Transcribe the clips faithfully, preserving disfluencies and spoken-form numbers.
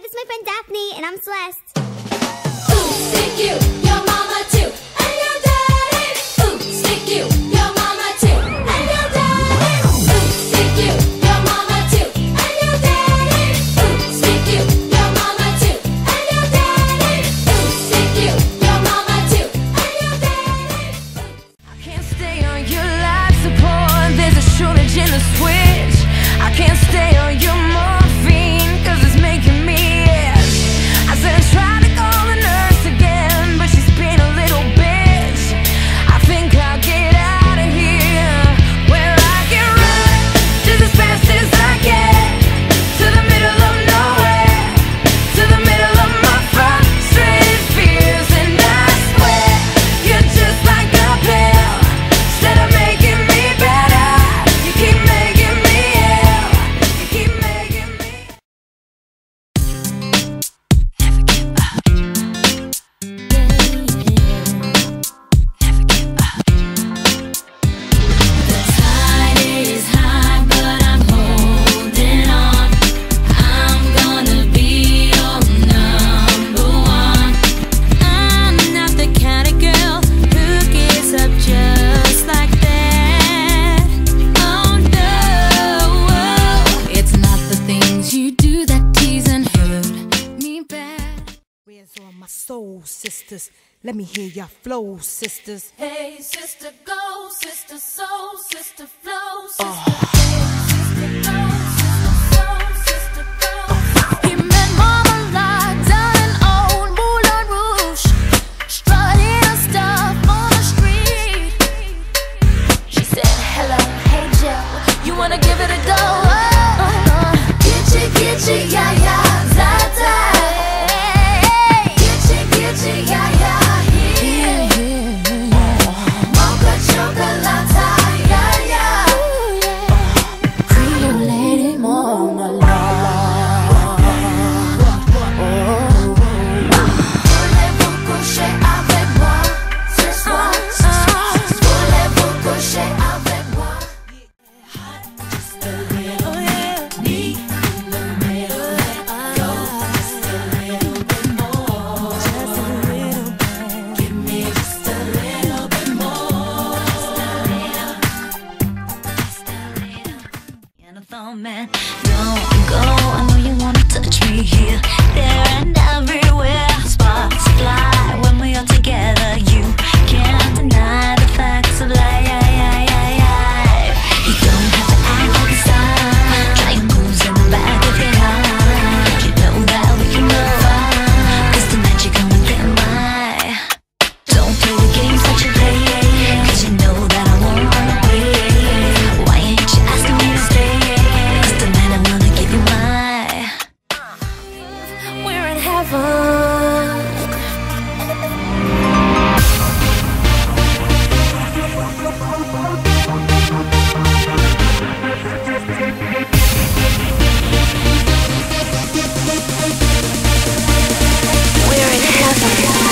this is my friend Daphne, and I'm Celeste. Ooh, stick you, your mama too, and your daddy. Ooh, stick you, your mama too, and your daddy. Ooh, stick you, your mama too, and your daddy. Ooh, stick you, your mama too, and your daddy. Ooh, stick you, your mama too, and your daddy. I can't stay on your life support. There's a shortage in the switch. I can't stay on your morphine, cause it's making me itch. I said try to call the nurse again, but she's being a little bitch. I think I'll get out of here. Well, I can run just as fast as I can, to the middle of nowhere, to the middle of my frustrated fears. And I swear, you're just like a pill. Instead of making me better, you keep making me ill. You keep making me. Never give up. Never give up. The tide is high, but I'm holding on. I'm gonna be your number one. I'm not the kind of girl who gives up just like that. Oh no, it's not the things you do that tease and hurt me bad. Where's all my soul sisters? Let me hear your flow, sisters. Hey, sister, go, sister, soul, sister, flow, sister. Hey, sister, go, sister, soul, sister, flow. He met Marmalade down in old Moulin Rouge, strutting her stuff on the street. She said, hello, hey Joe, you wanna give it a go? Uh, uh, Gitchy, gitchy, yeah, yeah, za, za. Gitchy, gitchy, yeah, yeah, yeah. Mocha chocolate, yeah, yeah. Creole lady Marmalade. Voulez-vous coucher avec moi ce soir? Voulez-vous coucher avec moi? Just a little me in the middle, let go. Just a little bit more. Just a little bit. Give me just a little bit more. Just a little. And I thought, man, don't go. I know you wanna touch me here, there, and everywhere. Sparks fly when we are together. You can't deny the facts of life. You don't have to act like a star. Try your moves in the back of your heart. You know that we can go far, 'cause tonight you're gonna get my. Don't play the games that you play, 'cause you know that I won't run away. Why ain't you asking me to stay? 'Cause tonight I'm gonna give you my. We're in heaven. We're in heaven.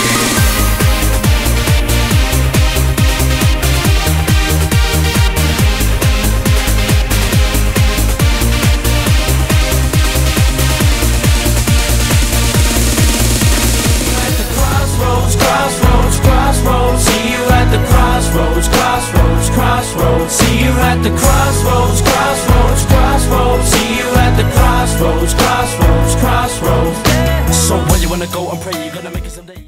Crossroads, crossroads, crossroads. See you at the crossroads, crossroads, crossroads. See you at the crossroads, crossroads, crossroads. See you at the crossroads, crossroads, crossroads. So where you wanna go and pray, you're gonna make it someday.